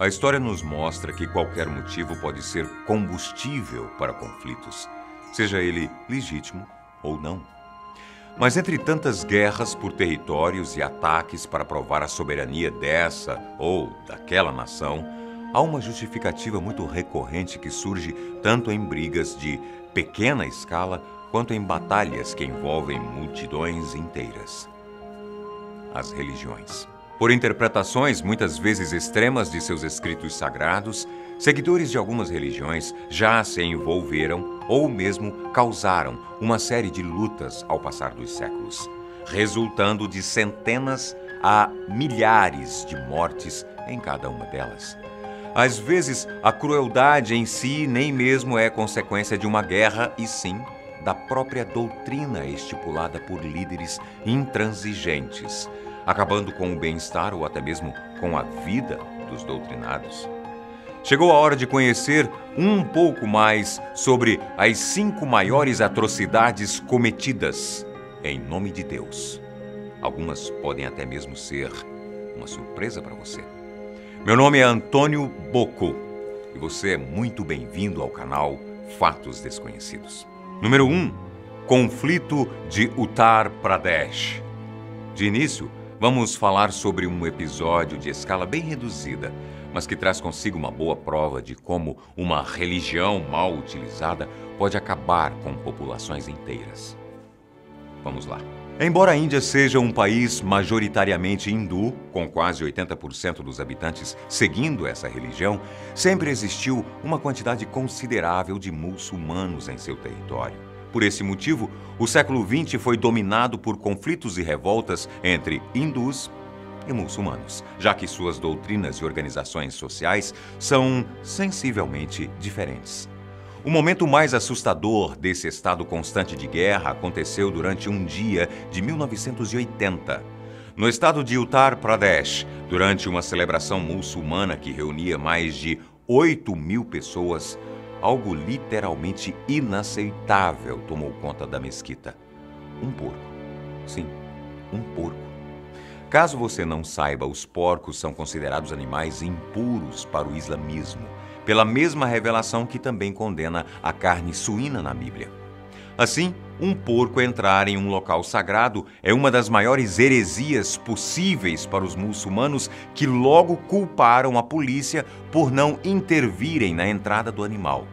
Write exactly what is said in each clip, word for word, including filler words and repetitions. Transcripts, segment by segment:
A história nos mostra que qualquer motivo pode ser combustível para conflitos, seja ele legítimo ou não. Mas entre tantas guerras por territórios e ataques para provar a soberania dessa ou daquela nação, há uma justificativa muito recorrente que surge tanto em brigas de pequena escala quanto em batalhas que envolvem multidões inteiras: as religiões. Por interpretações muitas vezes extremas de seus escritos sagrados, seguidores de algumas religiões já se envolveram ou mesmo causaram uma série de lutas ao passar dos séculos, resultando de centenas a milhares de mortes em cada uma delas. Às vezes, a crueldade em si nem mesmo é consequência de uma guerra, e sim da própria doutrina estipulada por líderes intransigentes, acabando com o bem-estar ou até mesmo com a vida dos doutrinados. Chegou a hora de conhecer um pouco mais sobre as cinco maiores atrocidades cometidas em nome de Deus. Algumas podem até mesmo ser uma surpresa para você. Meu nome é Antônio Bocco e você é muito bem-vindo ao canal Fatos Desconhecidos. Número um. Conflito de Uttar Pradesh. De início, vamos falar sobre um episódio de escala bem reduzida, mas que traz consigo uma boa prova de como uma religião mal utilizada pode acabar com populações inteiras. Vamos lá. Embora a Índia seja um país majoritariamente hindu, com quase oitenta por cento dos habitantes seguindo essa religião, sempre existiu uma quantidade considerável de muçulmanos em seu território. Por esse motivo, o século vinte foi dominado por conflitos e revoltas entre hindus e muçulmanos, já que suas doutrinas e organizações sociais são sensivelmente diferentes. O momento mais assustador desse estado constante de guerra aconteceu durante um dia de mil novecentos e oitenta. No estado de Uttar Pradesh, durante uma celebração muçulmana que reunia mais de oito mil pessoas, algo literalmente inaceitável tomou conta da mesquita. Um porco. Sim, um porco. Caso você não saiba, os porcos são considerados animais impuros para o islamismo, pela mesma revelação que também condena a carne suína na Bíblia. Assim, um porco entrar em um local sagrado é uma das maiores heresias possíveis para os muçulmanos, que logo culparam a polícia por não intervirem na entrada do animal.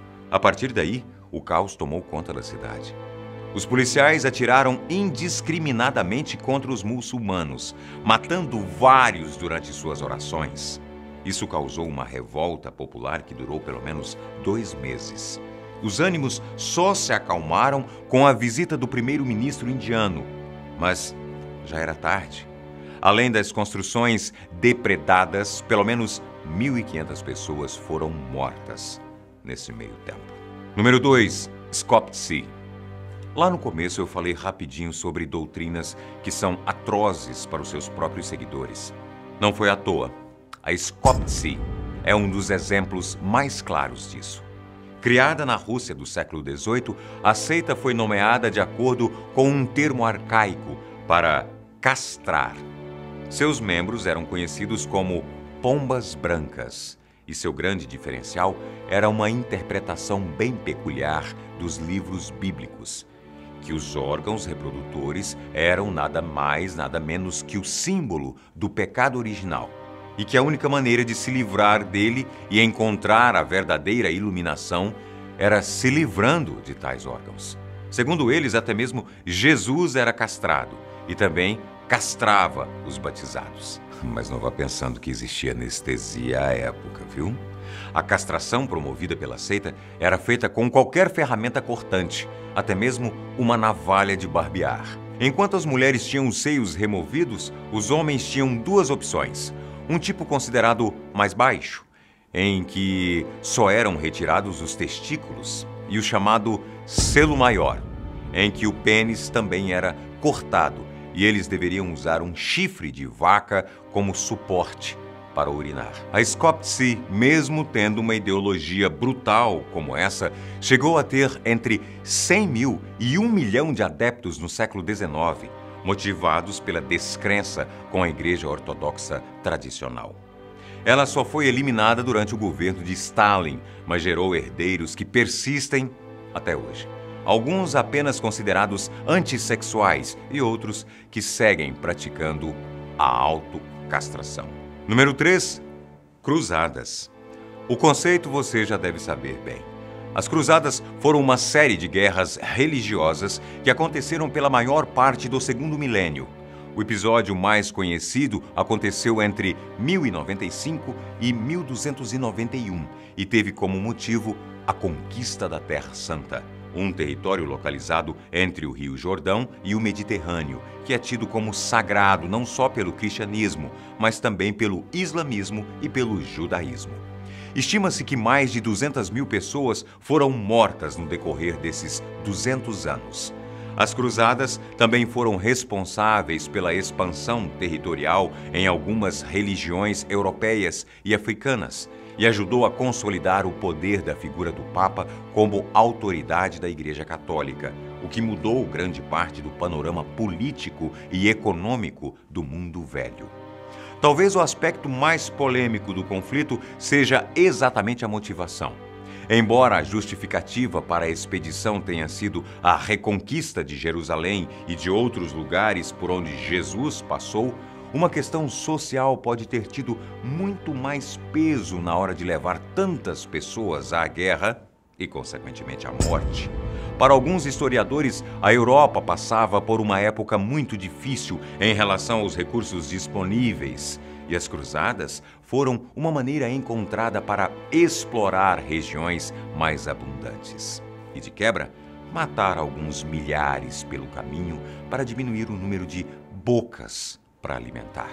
A partir daí, o caos tomou conta da cidade. Os policiais atiraram indiscriminadamente contra os muçulmanos, matando vários durante suas orações. Isso causou uma revolta popular que durou pelo menos dois meses. Os ânimos só se acalmaram com a visita do primeiro-ministro indiano, mas já era tarde. Além das construções depredadas, pelo menos mil e quinhentas pessoas foram mortas nesse meio tempo. Número dois. Skopje. Lá no começo eu falei rapidinho sobre doutrinas que são atrozes para os seus próprios seguidores. Não foi à toa. A Skopje é um dos exemplos mais claros disso. Criada na Rússia do século dezoito, a seita foi nomeada de acordo com um termo arcaico para castrar. Seus membros eram conhecidos como pombas brancas, e seu grande diferencial era uma interpretação bem peculiar dos livros bíblicos, que os órgãos reprodutores eram nada mais, nada menos que o símbolo do pecado original, e que a única maneira de se livrar dele e encontrar a verdadeira iluminação era se livrando de tais órgãos. Segundo eles, até mesmo Jesus era castrado e também castrava os batizados. Mas não vá pensando que existia anestesia à época, viu? A castração promovida pela seita era feita com qualquer ferramenta cortante, até mesmo uma navalha de barbear. Enquanto as mulheres tinham os seios removidos, os homens tinham duas opções. Um tipo considerado mais baixo, em que só eram retirados os testículos, e o chamado selo maior, em que o pênis também era cortado e eles deveriam usar um chifre de vaca como suporte para urinar. A Skopje, mesmo tendo uma ideologia brutal como essa, chegou a ter entre cem mil e um milhão de adeptos no século dezenove, motivados pela descrença com a Igreja Ortodoxa tradicional. Ela só foi eliminada durante o governo de Stalin, mas gerou herdeiros que persistem até hoje. Alguns apenas considerados antissexuais e outros que seguem praticando a autocastração. Número três. Cruzadas. O conceito você já deve saber bem. As cruzadas foram uma série de guerras religiosas que aconteceram pela maior parte do segundo milênio. O episódio mais conhecido aconteceu entre mil e noventa e cinco e mil duzentos e noventa e um e teve como motivo a conquista da Terra Santa, um território localizado entre o Rio Jordão e o Mediterrâneo, que é tido como sagrado não só pelo cristianismo, mas também pelo islamismo e pelo judaísmo. Estima-se que mais de duzentas mil pessoas foram mortas no decorrer desses duzentos anos. As cruzadas também foram responsáveis pela expansão territorial em algumas religiões europeias e africanas e ajudou a consolidar o poder da figura do Papa como autoridade da Igreja Católica, o que mudou grande parte do panorama político e econômico do mundo velho. Talvez o aspecto mais polêmico do conflito seja exatamente a motivação. Embora a justificativa para a expedição tenha sido a reconquista de Jerusalém e de outros lugares por onde Jesus passou, uma questão social pode ter tido muito mais peso na hora de levar tantas pessoas à guerra e, consequentemente, à morte. Para alguns historiadores, a Europa passava por uma época muito difícil em relação aos recursos disponíveis, e as cruzadas foram uma maneira encontrada para explorar regiões mais abundantes. E, de quebra, matar alguns milhares pelo caminho para diminuir o número de bocas para alimentar.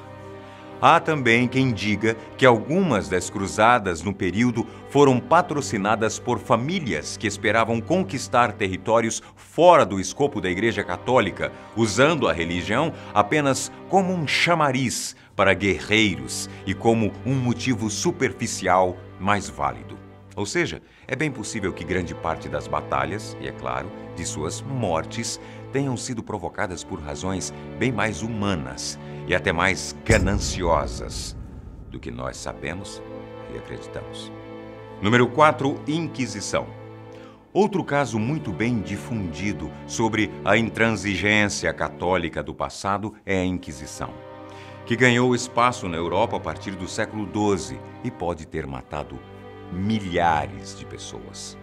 Há também quem diga que algumas das cruzadas no período foram patrocinadas por famílias que esperavam conquistar territórios fora do escopo da Igreja Católica, usando a religião apenas como um chamariz para guerreiros e como um motivo superficial mais válido. Ou seja, é bem possível que grande parte das batalhas, e é claro, de suas mortes, tenham sido provocadas por razões bem mais humanas e até mais gananciosas do que nós sabemos e acreditamos. Número quatro. Inquisição. Outro caso muito bem difundido sobre a intransigência católica do passado é a Inquisição, que ganhou espaço na Europa a partir do século doze e pode ter matado milhares de pessoas.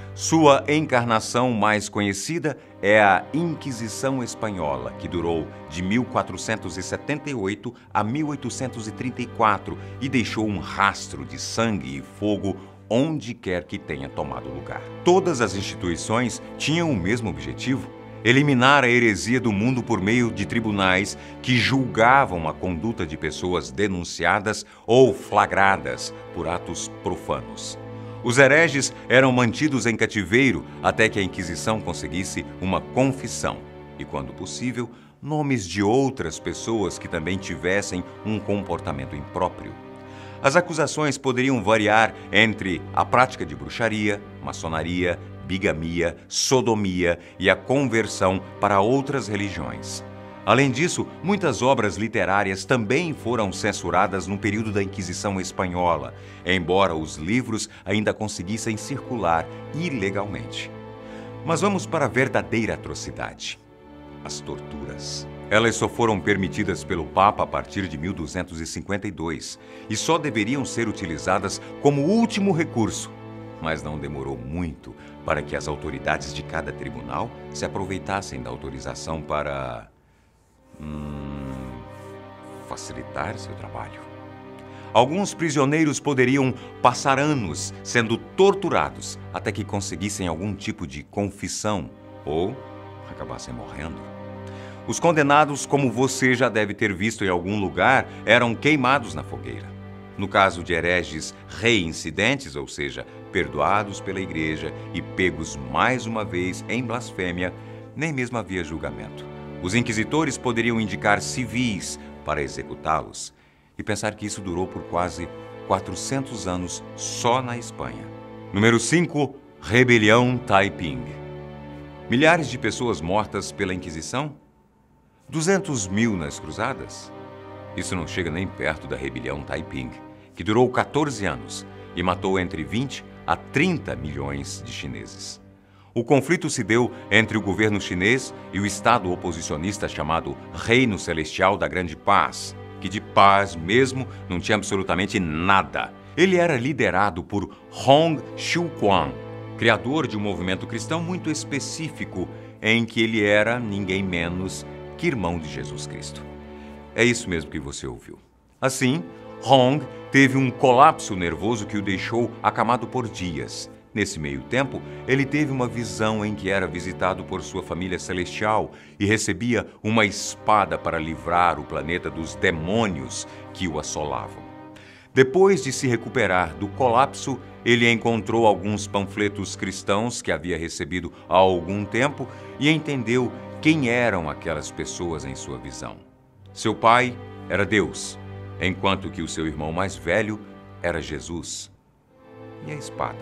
Sua encarnação mais conhecida é a Inquisição Espanhola, que durou de mil quatrocentos e setenta e oito a mil oitocentos e trinta e quatro e deixou um rastro de sangue e fogo onde quer que tenha tomado lugar. Todas as instituições tinham o mesmo objetivo: eliminar a heresia do mundo por meio de tribunais que julgavam a conduta de pessoas denunciadas ou flagradas por atos profanos. Os hereges eram mantidos em cativeiro até que a Inquisição conseguisse uma confissão e, quando possível, nomes de outras pessoas que também tivessem um comportamento impróprio. As acusações poderiam variar entre a prática de bruxaria, maçonaria, bigamia, sodomia e a conversão para outras religiões. Além disso, muitas obras literárias também foram censuradas no período da Inquisição Espanhola, embora os livros ainda conseguissem circular ilegalmente. Mas vamos para a verdadeira atrocidade: as torturas. Elas só foram permitidas pelo Papa a partir de mil duzentos e cinquenta e dois e só deveriam ser utilizadas como último recurso. Mas não demorou muito para que as autoridades de cada tribunal se aproveitassem da autorização para Hum, facilitar seu trabalho. Alguns prisioneiros poderiam passar anos sendo torturados até que conseguissem algum tipo de confissão ou acabassem morrendo. Os condenados, como você já deve ter visto em algum lugar, eram queimados na fogueira. No caso de hereges reincidentes, ou seja, perdoados pela igreja e pegos mais uma vez em blasfêmia, nem mesmo havia julgamento. Os inquisitores poderiam indicar civis para executá-los e pensar que isso durou por quase quatrocentos anos só na Espanha. Número cinco. Rebelião Taiping. Milhares de pessoas mortas pela Inquisição? duzentos mil nas cruzadas? Isso não chega nem perto da rebelião Taiping, que durou quatorze anos e matou entre vinte a trinta milhões de chineses. O conflito se deu entre o governo chinês e o estado oposicionista chamado Reino Celestial da Grande Paz, que de paz mesmo não tinha absolutamente nada. Ele era liderado por Hong Xiuquan, criador de um movimento cristão muito específico, em que ele era ninguém menos que irmão de Jesus Cristo. É isso mesmo que você ouviu. Assim, Hong teve um colapso nervoso que o deixou acamado por dias. Nesse meio tempo, ele teve uma visão em que era visitado por sua família celestial e recebia uma espada para livrar o planeta dos demônios que o assolavam. Depois de se recuperar do colapso, ele encontrou alguns panfletos cristãos que havia recebido há algum tempo e entendeu quem eram aquelas pessoas em sua visão. Seu pai era Deus, enquanto que o seu irmão mais velho era Jesus. E a espada?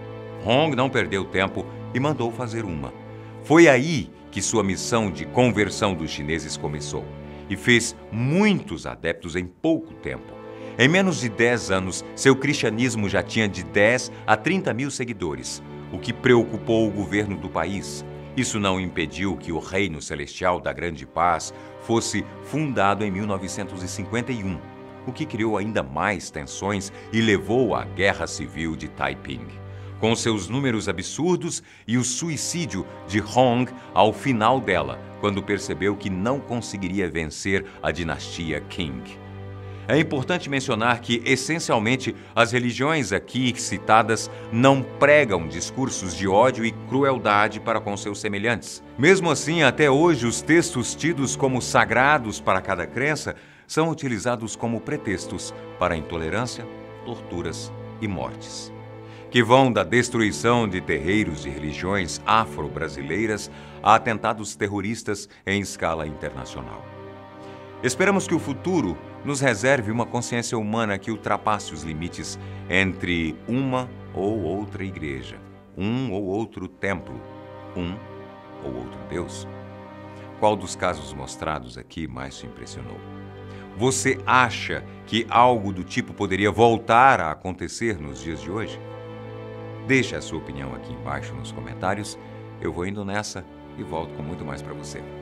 Hong não perdeu tempo e mandou fazer uma. Foi aí que sua missão de conversão dos chineses começou e fez muitos adeptos em pouco tempo. Em menos de dez anos, seu cristianismo já tinha de dez a trinta mil seguidores, o que preocupou o governo do país. Isso não impediu que o Reino Celestial da Grande Paz fosse fundado em mil novecentos e cinquenta e um, o que criou ainda mais tensões e levou à Guerra Civil de Taiping, com seus números absurdos e o suicídio de Hong ao final dela, quando percebeu que não conseguiria vencer a dinastia Qing. É importante mencionar que, essencialmente, as religiões aqui citadas não pregam discursos de ódio e crueldade para com seus semelhantes. Mesmo assim, até hoje, os textos tidos como sagrados para cada crença são utilizados como pretextos para intolerância, torturas e mortes, que vão da destruição de terreiros de religiões afro-brasileiras a atentados terroristas em escala internacional. Esperamos que o futuro nos reserve uma consciência humana que ultrapasse os limites entre uma ou outra igreja, um ou outro templo, um ou outro Deus. Qual dos casos mostrados aqui mais te impressionou? Você acha que algo do tipo poderia voltar a acontecer nos dias de hoje? Deixe a sua opinião aqui embaixo nos comentários. Eu vou indo nessa e volto com muito mais para você.